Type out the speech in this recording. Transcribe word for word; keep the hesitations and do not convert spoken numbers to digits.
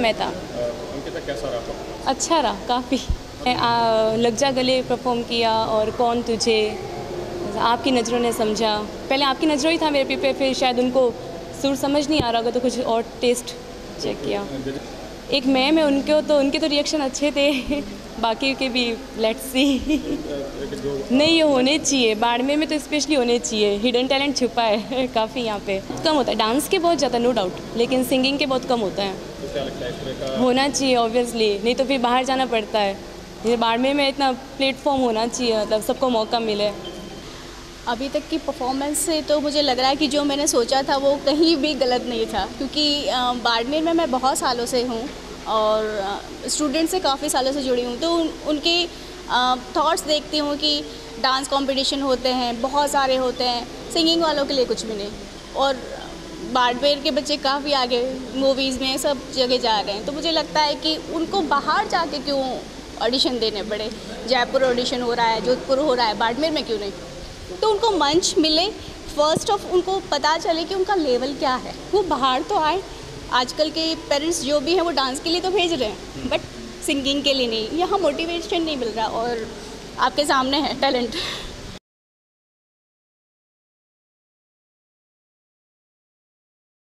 समय था। अंकिता कैसा रहा? अच्छा रहा काफ़ी। लग जा गले परफॉर्म किया और कौन तुझे, आपकी नज़रों ने समझा। पहले आपकी नज़रों ही था मेरे पे, फिर शायद उनको सुर समझ नहीं आ रहा होगा तो कुछ और टेस्ट चेक किया। एक मैं मैं उनके तो उनके तो रिएक्शन अच्छे थे, बाकी के भी लेट्स सी। नहीं, ये होने चाहिए, बाड़मेर में तो स्पेशली होने चाहिए। हिडन टैलेंट छुपा है काफ़ी यहाँ पे। कम होता है डांस के बहुत ज़्यादा, नो डाउट, लेकिन सिंगिंग के बहुत कम होता है। तो क्या लगता है इस तरह का होना चाहिए ऑब्वियसली, नहीं तो फिर बाहर जाना पड़ता है। ये बाड़मेर में इतना प्लेटफॉर्म होना चाहिए, मतलब सबको मौका मिले। अभी तक की परफॉर्मेंस से तो मुझे लग रहा है कि जो मैंने सोचा था वो कहीं भी गलत नहीं था, क्योंकि बाड़मेर में मैं बहुत सालों से हूँ और स्टूडेंट से काफ़ी सालों से जुड़ी हूँ, तो उन, उनके थॉट्स देखती हूँ कि डांस कंपटीशन होते हैं, बहुत सारे होते हैं, सिंगिंग वालों के लिए कुछ भी नहीं। और बाड़मेर के बच्चे काफ़ी आगे मूवीज़ में सब जगह जा रहे हैं, तो मुझे लगता है कि उनको बाहर जाके क्यों ऑडिशन देने पड़े। जयपुर ऑडिशन हो रहा है, जोधपुर हो रहा है, बाड़मेर में क्यों नहीं? तो उनको मंच मिले, फर्स्ट ऑफ उनको पता चले कि उनका लेवल क्या है, वो बाहर तो आए। आजकल के पेरेंट्स जो भी हैं वो डांस के लिए तो भेज रहे हैं, बट सिंगिंग के लिए नहीं। यहाँ मोटिवेशन नहीं मिल रहा और आपके सामने है टैलेंट।